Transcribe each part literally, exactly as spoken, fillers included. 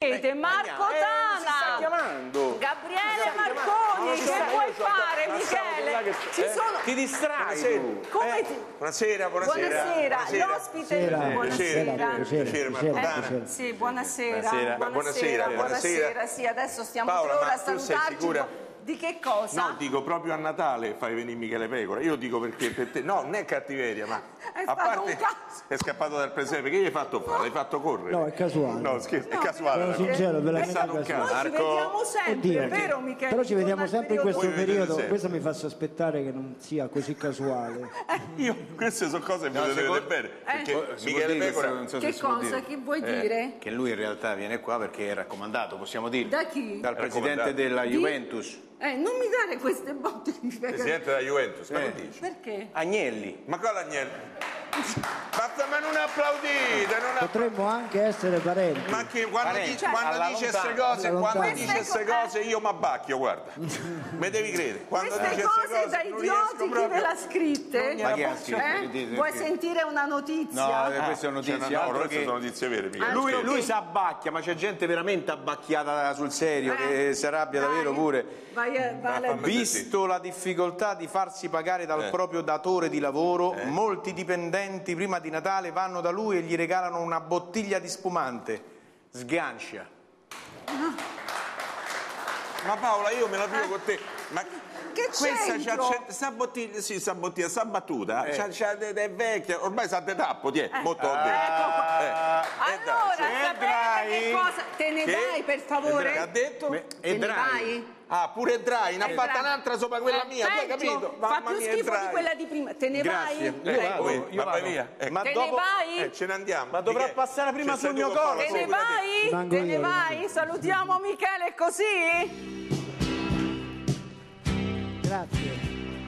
Eh, Marco eh, Tana, si sta chiamando. Gabriele Marconi, che puoi fare, Michele? Che, Ci eh, sono... Ti distrai tu. Come eh. ti... Buonasera, buonasera. Buonasera, buonasera. l'ospite. Buonasera. Buonasera. Piacere, Marco Tana. Sì, buonasera. Buonasera. Buonasera, Buonasera, buonasera. Sì, adesso stiamo Paola, per ora a ma tu sei salutarci. sicura? Di che cosa? No, dico proprio a Natale fai venire Michele Pecora. Io dico perché per te. No, non è cattiveria, ma È a stato parte un caso. è scappato dal presepe. Che gli hai fatto fare? L'hai fatto correre? No, è casuale. No, scherzo, è No, casuale. Sono sincero, è veramente stato un casuale. caso. Noi ci Marco. vediamo sempre, Oddio, vero Michele? Però ci vediamo Torna il sempre in questo Voi vi vedete periodo, sempre. questo mi fa sospettare che non sia così casuale. Io, queste sono cose che No, vedete secondo- bene. Perché Si può Michele dire Pecora. questo, non so se Che si può cosa? dire. Che vuoi Eh. dire? Che lui in realtà viene qua perché è raccomandato, possiamo dire. Da chi? Dal presidente Raccomandato. della Di? Juventus, Eh, non mi dare queste botte di fegato. Presidente della Juventus, ma Eh. che dici? Perché? Agnelli. Ma cosa Agnelli? Basta, ma non applaudite, non app- Potremmo anche essere parenti. ma che quando, Parenti, dice, quando alla dice queste lontana. cose, Alla quando lontana. dice queste Queste cose io mi abbacchio, guarda. Me devi credere. Quando Queste dice queste cose da non idioti riesco chi proprio- ve l'ha scritte? Ma chi ha scritto? Eh? Dite- Vuoi che- sentire una notizia? No, eh, Ah, queste sono cioè, notizie. no, no, altro queste che- sono notizie vere, mica. Altro Lui, che- lui si abbacchia, ma c'è gente veramente abbacchiata sul serio, Eh. che si arrabbia Dai. davvero pure. Vai, a- vai a- fammi- Visto la difficoltà di farsi pagare dal Eh. proprio datore di lavoro, molti dipendenti prima di Natale vanno da lui e gli regalano una bottiglia di spumante. Sgancia. Ma Paola, io me la piglio con te. Ma Che questa c'ha, c'entro? c'è, sta bottiglia, sì, sta bottiglia, sta battuta, c'ha, c'ha, è vecchia, ormai sa de tappo, ti è, molto Ecco qua. Eh, eh, Allora, dai, sì. sapete dai. che cosa? Te ne Che? vai per favore? Che ha detto? Me- Te e ne Draghi. vai? Ah, pure Drai, ne ha Eh, fatta Draghi. un'altra sopra quella Eh, mia, tu hai peggio, capito? Fa Mamma più mia, schifo Draghi. di quella di prima. Te ne Grazie. vai? Io Eh, vado. Come? io Ma vai vado. via. Eh, Ma Te dopo- ne vai? eh, ce ne andiamo. Ma dovrà Di che? passare prima Ci sul sei mio tu con Paola corpo. Te ne sopra di- vai? Rimango Te ne io, vai? Salutiamo Michele così? Grazie.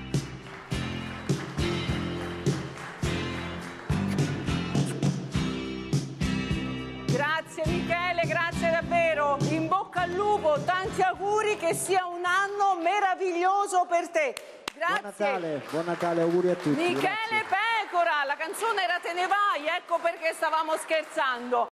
Grazie Michele, grazie davvero. In bocca al lupo, tanti auguri, che sia un anno meraviglioso per te. Buon Grazie. Natale, buon Natale, auguri a tutti. Michele grazie. Pecora, la canzone era Te ne vai, ecco perché stavamo scherzando.